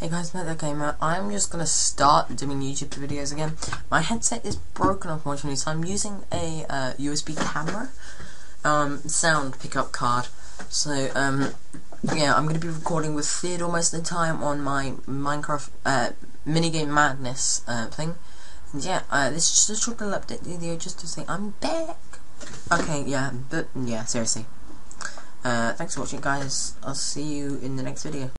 Hey guys, Matt the Gamer. I'm just gonna start doing YouTube videos again. My headset is broken, unfortunately, so I'm using a USB camera, sound pickup card. So yeah, I'm gonna be recording with Theodore most of the time on my Minecraft minigame madness thing. And yeah, this is just a short little update video just to say I'm back. Okay, yeah, but yeah, seriously. Thanks for watching, guys. I'll see you in the next video.